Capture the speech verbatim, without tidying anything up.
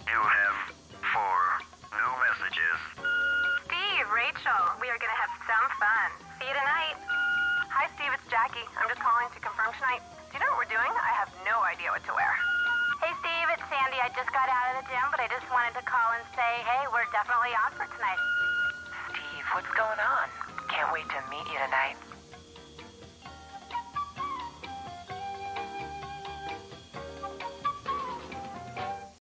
You have four new messages. Steve, Rachel, we are going to have some fun. See you tonight. Hi, Steve, it's Jackie. I'm just calling to confirm tonight. Do you know what we're doing? I have no idea what to wear. Hey, Steve, it's Sandy. I just got out of the gym, but I just wanted to call and say, hey, we're definitely on for tonight. Steve, what's going on? Can't wait to meet you tonight.